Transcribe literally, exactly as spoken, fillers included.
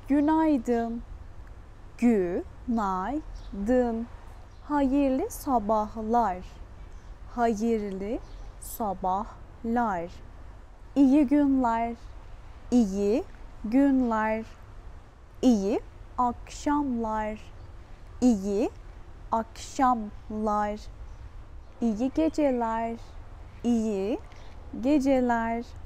günaydın, günaydın. Hayırlı sabahlar, hayırlı sabahlar. İyi günler, iyi günler. İyi akşamlar, iyi akşamlar. İyi geceler, iyi geceler.